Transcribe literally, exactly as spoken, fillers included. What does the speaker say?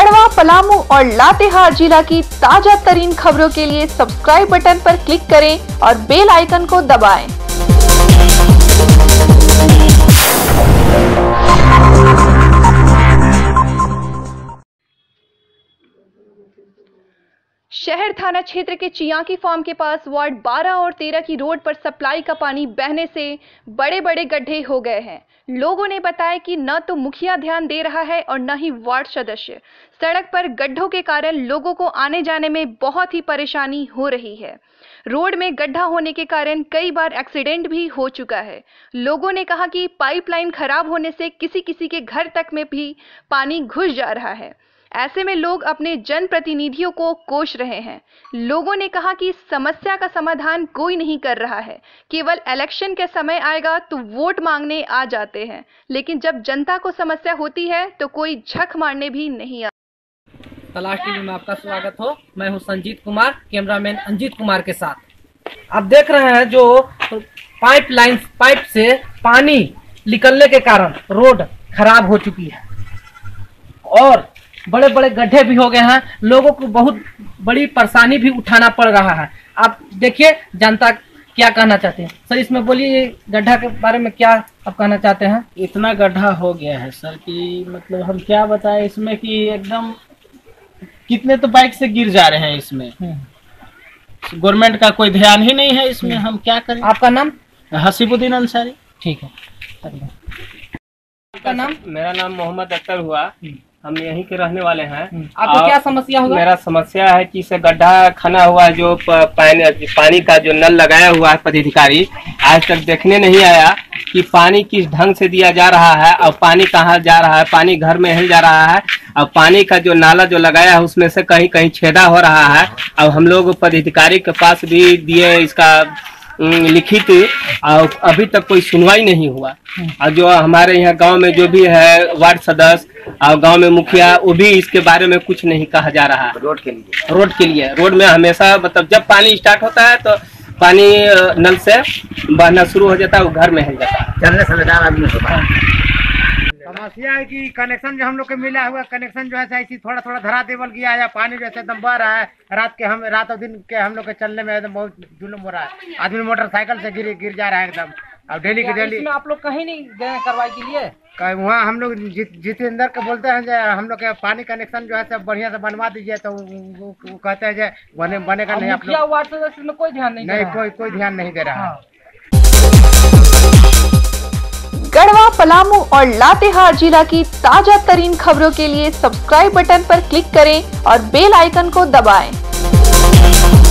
गढ़वा, पलामू और लातेहार जिला की ताजा तरीन खबरों के लिए सब्सक्राइब बटन पर क्लिक करें और बेल आइकन को दबाएं। शहर थाना क्षेत्र के चियांकी फार्म के पास वार्ड बारह और तेरह की रोड पर सप्लाई का पानी बहने से बड़े बड़े गड्ढे हो गए हैं। लोगों ने बताया कि न तो मुखिया ध्यान दे रहा है और न ही वार्ड सदस्य। सड़क पर गड्ढों के कारण लोगों को आने जाने में बहुत ही परेशानी हो रही है। रोड में गड्ढा होने के कारण कई बार एक्सीडेंट भी हो चुका है। लोगों ने कहा कि पाइपलाइन खराब होने से किसी किसी के घर तक में भी पानी घुस जा रहा है। ऐसे में लोग अपने जनप्रतिनिधियों को कोस रहे हैं। लोगों ने कहा कि समस्या का समाधान कोई नहीं कर रहा है, केवल इलेक्शन के समय आएगा तो वोट मांगने आ जाते हैं, लेकिन जब जनता को समस्या होती है तो कोई झक मारने भी नहीं आता। तलाश टीवी में आपका स्वागत हो। मैं हूं संजीत कुमार, कैमरामैन अंजीत कुमार के साथ। आप देख रहे हैं जो पाइप लाइन पाइप से पानी निकलने के कारण रोड खराब हो चुकी है और बड़े बड़े गड्ढे भी हो गए हैं। लोगों को बहुत बड़ी परेशानी भी उठाना पड़ रहा है। आप देखिए जनता क्या कहना चाहते हैं। सर इसमें बोलिए, गड्ढा के बारे में क्या आप कहना चाहते हैं? इतना गड्ढा हो गया है सर कि मतलब हम क्या बताएं इसमें कि एकदम कितने तो बाइक से गिर जा रहे हैं इसमें। गवर्नमेंट का कोई ध्यान ही नहीं है इसमें, हम क्या करें। आपका नाम? हसीबुद्दीन अंसारी। ठीक है। आपका नाम? मेरा नाम मोहम्मद अख्तर हुआ। हम यहीं के रहने वाले हैं। आपको क्या समस्या हुआ? मेरा समस्या है कि इसे गड्ढा खना हुआ है, जो पानी पानी का जो नल लगाया हुआ है पदाधिकारी आज तक देखने नहीं आया कि पानी किस ढंग से दिया जा रहा है और पानी कहाँ जा रहा है। पानी घर में ही जा रहा है और पानी का जो नाला जो लगाया है उसमें से कहीं कहीं छेदा हो रहा है। अब हम लोग पदाधिकारी के पास भी दिए इसका लिखित, और अभी तक कोई सुनवाई नहीं हुआ। और जो हमारे यहाँ गांव में जो भी है वार्ड सदस्य और गांव में मुखिया, वो भी इसके बारे में कुछ नहीं कहा जा रहा है। रोड के लिए रोड के लिए रोड में हमेशा मतलब जब पानी स्टार्ट होता है तो पानी नल से बहना शुरू हो जाता है, वो घर में हिल जाता है। चलने समझदार आदमी होता है। समस्या है कि कनेक्शन जो हम लोग के मिला हुआ कनेक्शन जो है ऐसी थोड़ा थोड़ा धरा देवल गया है। पानी जैसे एकदम बह रहा है। रात के हम रात और दिन के हम लोग के चलने में एकदम बहुत जुल्म हो रहा है। आदमी मोटरसाइकिल से गिर गिर जा रहा है एकदम। अब डेली के डेली आप लोग कहीं नहीं गए कार्रवाई के लिए? वहाँ हम लोग जितेंद्र के बोलते हैं जो हम लोग के पानी कनेक्शन जो है सब बढ़िया से बनवा दीजिए, तो वो कहते हैं जो बने बनेगा नहीं। आप लोग वार्ड सदस्य में कोई ध्यान नहीं नहीं कोई कोई ध्यान नहीं दे रहा है। गढ़वा, पलामू और लातेहार जिला की ताजा तरीन खबरों के लिए सब्सक्राइब बटन पर क्लिक करें और बेल आइकन को दबाएं।